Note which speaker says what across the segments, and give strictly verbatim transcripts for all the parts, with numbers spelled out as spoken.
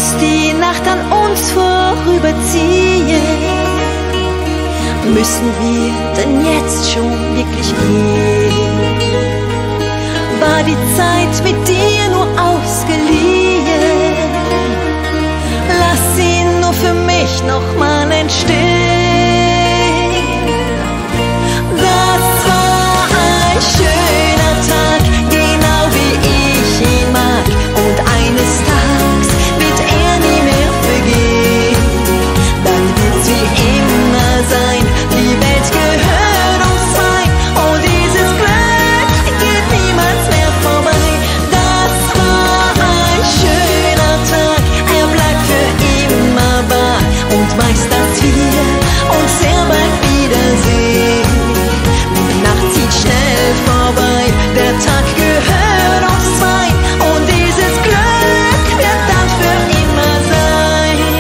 Speaker 1: Muss die Nacht an uns vorüberziehen? Müssen wir denn jetzt schon wirklich gehen? War die Zeit mit dir nur ausgeliehen? Lass sie nur für mich noch mal entstehen. Das war ein schöner Tag, genau wie ich ihn mag. Und eines Tages wird er nie mehr vergehen. Dann wird's wie immer sein, die Welt gehört uns zwei. Oh, dieses Glück geht niemals mehr vorbei. Das war ein schöner Tag, er bleibt für immer wahr. Und weiß, dass wir uns sehr bald wiedersehen. Die Nacht zieht schnell vorbei, der Tag gehört uns zwei. Und dieses Glück wird dann für immer sein.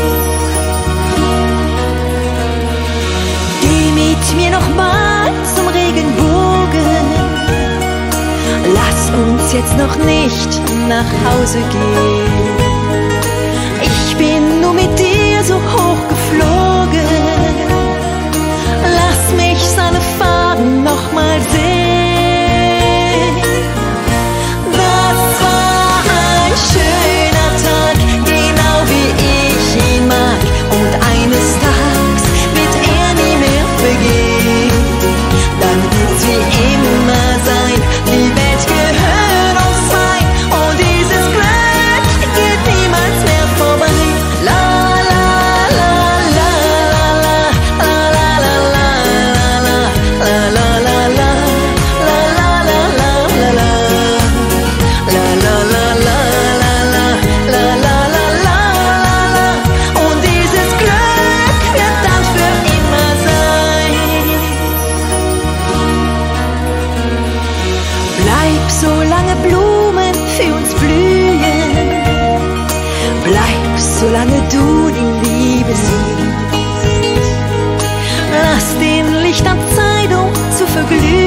Speaker 1: Geh mit mir noch mal zum Regenbogen. Lass uns jetzt noch nicht nach Hause gehen. Ich bin nur mit dir so hoch geflogen. Lass mich seine Farben noch mal sehen. Das war ein schöner Tag, genau wie ich ihn mag. Und eines Tages wird er nie mehr vergehen. Dann wird's wie immer sein, die Welt gehört uns zwei. Und dieses Glück geht niemals mehr vorbei. La la la la la la la la la la la la la la la la la la la la und dieses Glück wird dann für immer sein. Bleib, solange Blumen für uns blühen. Bleib, solange du die Liebe siehst. Lass den Lichtern Zeit, um zu verglühen.